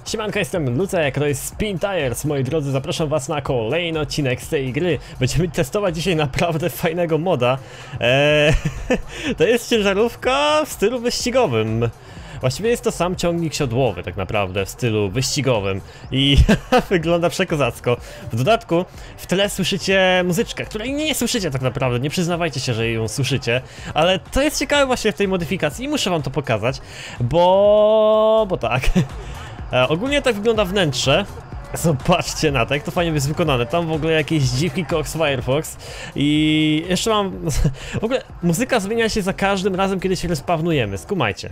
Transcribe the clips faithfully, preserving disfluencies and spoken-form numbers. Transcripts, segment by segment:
Siemanko, jestem Lucek, to jest Spin Tires. Moi drodzy, zapraszam was na kolejny odcinek z tej gry. Będziemy testować dzisiaj naprawdę fajnego moda. eee, To jest ciężarówka w stylu wyścigowym. Właściwie jest to sam ciągnik siodłowy tak naprawdę w stylu wyścigowym i wygląda przekozacko. W dodatku w tle słyszycie muzyczkę, której nie słyszycie tak naprawdę, nie przyznawajcie się, że ją słyszycie. Ale to jest ciekawe właśnie w tej modyfikacji i muszę wam to pokazać, bo... bo tak. E, ogólnie tak wygląda wnętrze. Zobaczcie na to, jak to fajnie jest wykonane. Tam w ogóle jakieś dziwki Cox Firefox. I jeszcze mam... W ogóle muzyka zmienia się za każdym razem, kiedy się respawnujemy, skumajcie.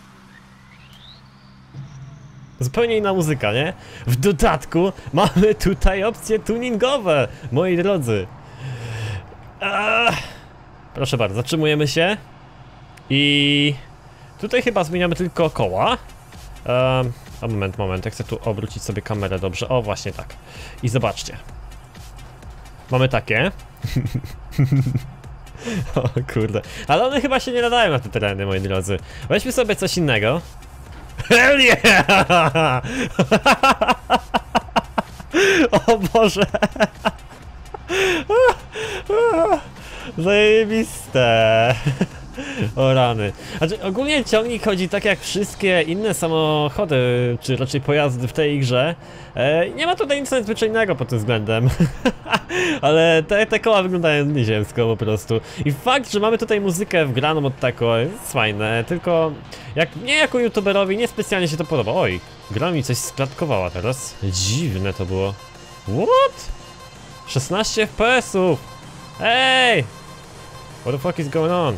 Zupełnie inna muzyka, nie? W dodatku mamy tutaj opcje tuningowe, moi drodzy. Eee, proszę bardzo, zatrzymujemy się. I... tutaj chyba zmieniamy tylko koła. Eee, a moment, moment, ja chcę tu obrócić sobie kamerę dobrze. O, właśnie tak. I zobaczcie. Mamy takie. O kurde. Ale one chyba się nie nadają na te tereny, moi drodzy. Weźmy sobie coś innego. Hell yeah! O Boże! Zajebiste! O rany. Znaczy, ogólnie ciągnik chodzi tak jak wszystkie inne samochody, czy raczej pojazdy w tej grze. E, nie ma tutaj nic nadzwyczajnego pod tym względem. Ale te, te koła wyglądają nieziemsko po prostu. I fakt, że mamy tutaj muzykę wgraną od tako jest fajne, tylko jak nie jako youtuberowi niespecjalnie się to podoba. Oj, gra mi coś sklatkowała teraz. Dziwne to było. What? szesnaście F P S ów! Ej! What the fuck is going on?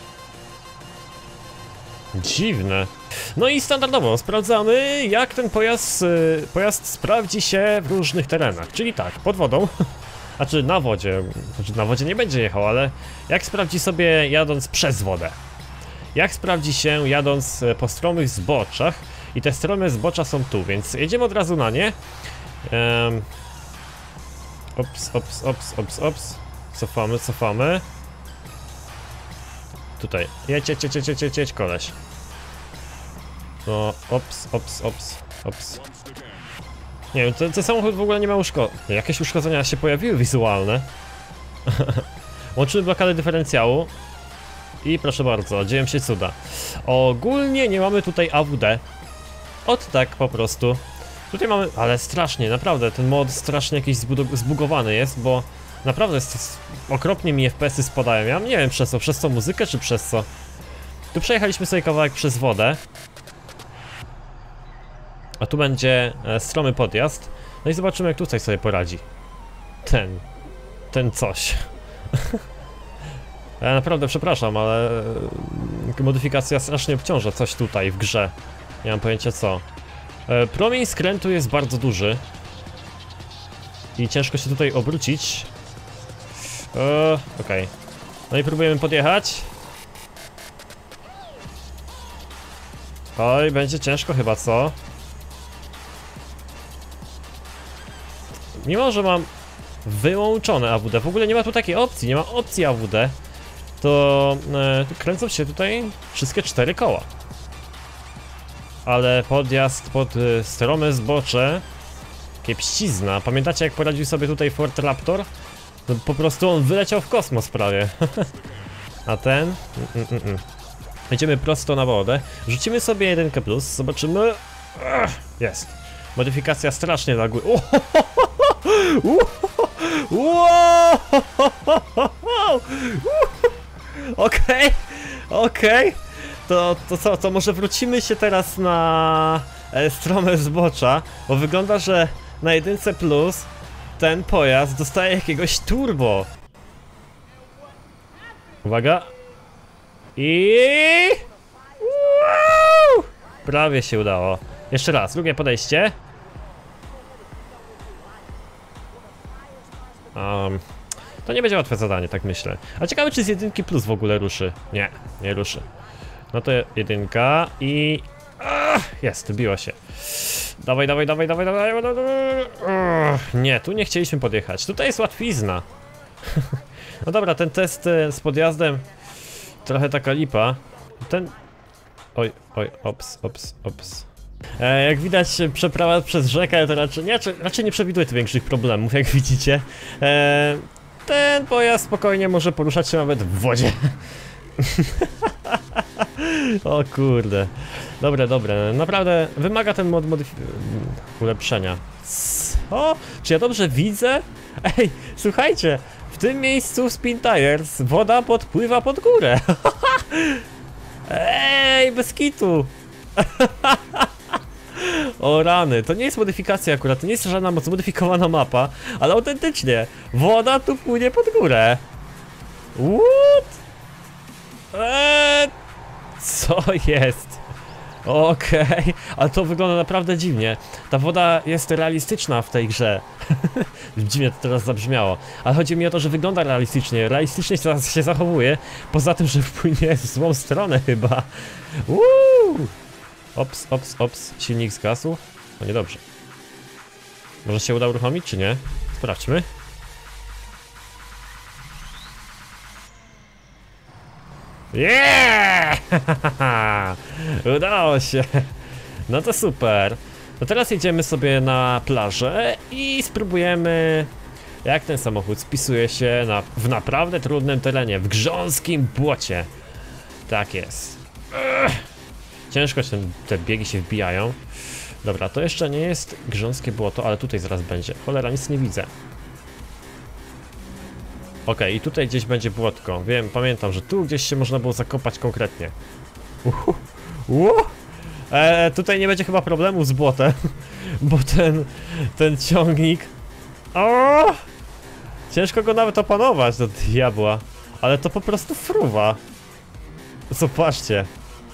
Dziwne. No i standardowo sprawdzamy, jak ten pojazd, pojazd sprawdzi się w różnych terenach. Czyli tak, pod wodą, znaczy na wodzie, znaczy na wodzie nie będzie jechał, ale jak sprawdzi sobie jadąc przez wodę. Jak sprawdzi się jadąc po stromych zboczach. I te strome zbocza są tu, więc jedziemy od razu na nie. um, Ops, ops, ops, ops, ops. Cofamy, cofamy. Tutaj, jedź, jedź, jedź, jedź, jedź, jedź, koleś. No, ops, ops, ops, ops. Nie wiem, ten, ten samochód w ogóle nie ma uszkodzeń. Jakieś uszkodzenia się pojawiły wizualne. Łączymy blokadę dyferencjału. I proszę bardzo, dzieją się cuda. Ogólnie nie mamy tutaj A W D. Od tak po prostu. Tutaj mamy, ale strasznie, naprawdę, ten mod strasznie jakiś zbugowany jest, bo naprawdę jest, okropnie mi F P S-y spadają. Ja nie wiem przez co, przez co muzykę czy przez co. Tu przejechaliśmy sobie kawałek przez wodę. A tu będzie e, stromy podjazd. No i zobaczymy, jak tutaj sobie poradzi Ten, ten coś. Ja naprawdę przepraszam, ale e, modyfikacja strasznie obciąża coś tutaj w grze. Nie mam pojęcia co. e, Promień skrętu jest bardzo duży i ciężko się tutaj obrócić. Eee, okej. Okay. No i próbujemy podjechać. Oj, będzie ciężko chyba, co? Mimo, że mam wyłączone A W D, w ogóle nie ma tu takiej opcji, nie ma opcji A W D, to e, kręcą się tutaj wszystkie cztery koła. Ale podjazd pod e, strome zbocze, kiepścizna. Pamiętacie, jak poradził sobie tutaj Ford Raptor? No, po prostu on wyleciał w kosmos prawie. A ten? Mm, mm, mm. Idziemy prosto na wodę. Rzucimy sobie jedynkę plus, zobaczymy. Jest. Modyfikacja strasznie laguje. Okej, okej. To, to co, to może wrócimy się teraz na e, strome zbocza, bo wygląda, że na jedynce plus ten pojazd dostaje jakiegoś turbo. Uwaga. I... Wow! Prawie się udało. Jeszcze raz, drugie podejście. Um, to nie będzie łatwe zadanie, tak myślę. A ciekawe, czy z jedynki plus w ogóle ruszy. Nie, nie ruszy. No to jedynka i... Ach, jest, biło się. Dawaj, dawaj, dawaj, dawaj, dawaj, dawaj, dawaj. Ach, nie, tu nie chcieliśmy podjechać. Tutaj jest łatwizna. No dobra, ten test z podjazdem trochę taka lipa. Ten... Oj, oj, ops, ops, ops. E, jak widać, przeprawa przez rzekę to raczej nie, raczej nie przewiduje tu większych problemów, jak widzicie. E, ten pojazd spokojnie może poruszać się nawet w wodzie. O kurde. Dobre, dobre. Naprawdę wymaga ten mod ulepszenia. Co? Czy ja dobrze widzę? Ej, słuchajcie, w tym miejscu w Spin Tires woda podpływa pod górę. Ej, bez kitu. O rany, to nie jest modyfikacja akurat, to nie jest żadna zmodyfikowana mapa, ale autentycznie, woda tu płynie pod górę. What? Eee, co jest? Okej, okay. Ale to wygląda naprawdę dziwnie. Ta woda jest realistyczna w tej grze. Dziwnie to teraz zabrzmiało. Ale chodzi mi o to, że wygląda realistycznie. Realistycznie się zachowuje. Poza tym, że wpłynie w złą stronę chyba. Uuu. Ops, ops, ops. Silnik zgasł. No niedobrze. Może się uda uruchomić, czy nie? Sprawdźmy. Yeah! Udało się. No to super. No teraz jedziemy sobie na plażę i spróbujemy, jak ten samochód spisuje się na, w naprawdę trudnym terenie, w grząskim błocie. Tak jest. Ugh. Ciężko się te biegi się wbijają. Dobra, to jeszcze nie jest grząskie błoto, ale tutaj zaraz będzie. Cholera, nic nie widzę. Okej, okay, i tutaj gdzieś będzie błotko. Wiem, pamiętam, że tu gdzieś się można było zakopać konkretnie. Uhu. Uh. E, tutaj nie będzie chyba problemu z błotem, bo ten, ten ciągnik... O! Ciężko go nawet opanować do diabła, ale to po prostu fruwa. Zobaczcie.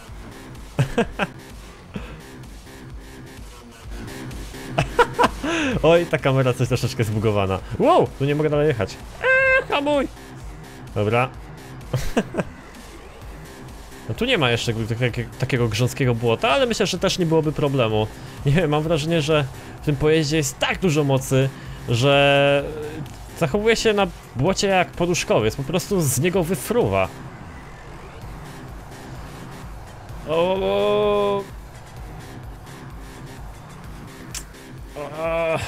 Oj, ta kamera coś troszeczkę zbugowana. Wow, tu nie mogę dalej jechać. Eee, hamuj! Dobra. No tu nie ma jeszcze takiego grząskiego błota, ale myślę, że też nie byłoby problemu. Nie wiem, mam wrażenie, że w tym pojeździe jest tak dużo mocy, że zachowuje się na błocie jak poduszkowiec, po prostu z niego wyfruwa. O. O.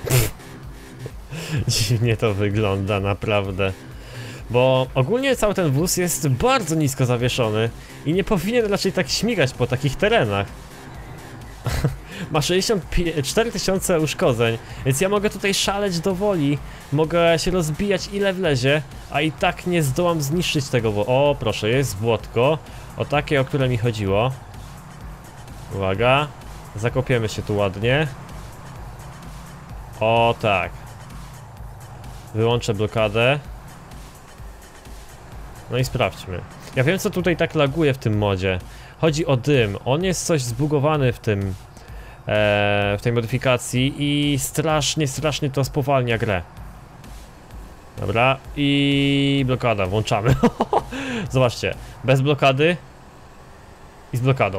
Dziwnie to wygląda, naprawdę. Bo ogólnie cały ten wóz jest bardzo nisko zawieszony i nie powinien raczej tak śmigać po takich terenach. Ma sześćdziesiąt cztery tysiące uszkodzeń, więc ja mogę tutaj szaleć do woli. Mogę się rozbijać ile wlezie, a i tak nie zdołam zniszczyć tego. O, proszę, jest błotko. O takie, o które mi chodziło. Uwaga. Zakopiemy się tu ładnie. O tak. Wyłączę blokadę. No i sprawdźmy. Ja wiem, co tutaj tak laguje w tym modzie. Chodzi o dym. On jest coś zbugowany w tym... E, w tej modyfikacji i strasznie, strasznie to spowalnia grę. Dobra. I blokada. Włączamy. Zobaczcie. Bez blokady. I z blokadą.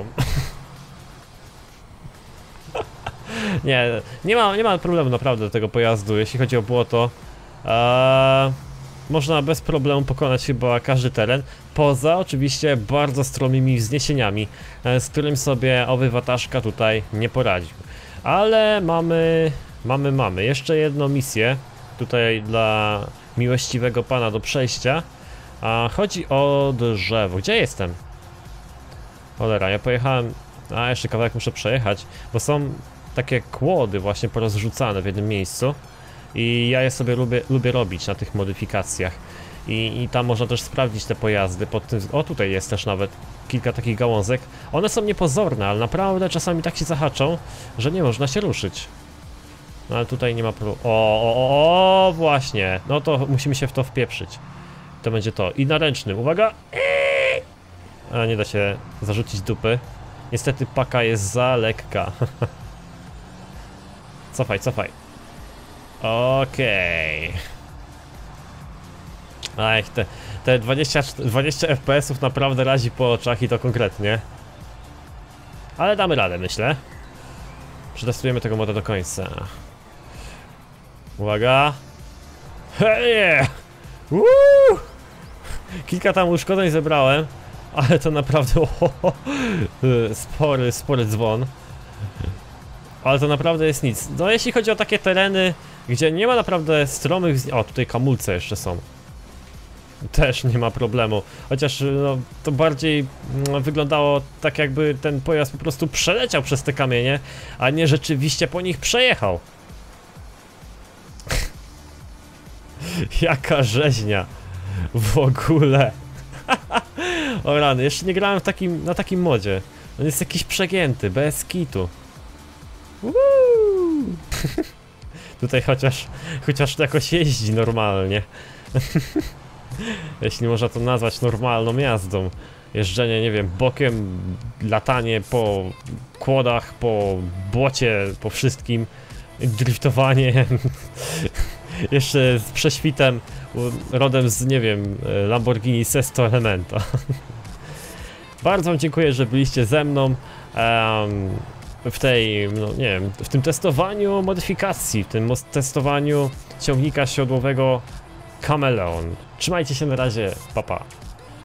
Nie, nie ma, nie ma problemu naprawdę do tego pojazdu, jeśli chodzi o błoto. Eee, można bez problemu pokonać chyba każdy teren, poza oczywiście bardzo stromymi wzniesieniami, e, z którym sobie owy wataszka tutaj nie poradził. Ale mamy, mamy, mamy jeszcze jedną misję tutaj dla miłościwego pana do przejścia. A chodzi o drzewo. Gdzie jestem? Cholera, ja pojechałem... A, jeszcze kawałek muszę przejechać, bo są takie kłody właśnie porozrzucane w jednym miejscu. I ja je sobie lubię, lubię robić na tych modyfikacjach. I, I tam można też sprawdzić te pojazdy pod tym... O, tutaj jest też nawet kilka takich gałązek. One są niepozorne, ale naprawdę czasami tak się zahaczą, że nie można się ruszyć. No ale tutaj nie ma pro... O, o, o, o, właśnie. No to musimy się w to wpieprzyć. To będzie to. I na ręcznym, uwaga! A nie da się zarzucić dupy. Niestety paka jest za lekka. Cofaj, cofaj. Okej. Okay. Ech, te, te dwadzieścia, dwadzieścia F P S-ów naprawdę razi po oczach i to konkretnie. Ale damy radę, myślę. Przetestujemy tego moda do końca. Uwaga. Hej! Woo! Kilka tam uszkodzeń zebrałem, ale to naprawdę o, spory, spory dzwon. Ale to naprawdę jest nic. No jeśli chodzi o takie tereny, gdzie nie ma naprawdę stromych... O, tutaj kamulce jeszcze są. Też nie ma problemu. Chociaż no, to bardziej no, wyglądało tak, jakby ten pojazd po prostu przeleciał przez te kamienie, a nie rzeczywiście po nich przejechał. Jaka rzeźnia. W ogóle. O rany, jeszcze nie grałem w takim, na takim modzie. On jest jakiś przegięty, bez kitu. Tutaj chociaż, chociaż to jakoś jeździ normalnie. Jeśli można to nazwać normalną jazdą. Jeżdżenie, nie wiem, bokiem, latanie po kłodach, po błocie, po wszystkim. Driftowanie. Jeszcze z prześwitem, rodem z, nie wiem, Lamborghini Sesto Elementa. Bardzo wam dziękuję, że byliście ze mną. Um, w tej, no nie wiem, w tym testowaniu modyfikacji, w tym testowaniu ciągnika siodłowego Kameleon. Trzymajcie się na razie, pa pa.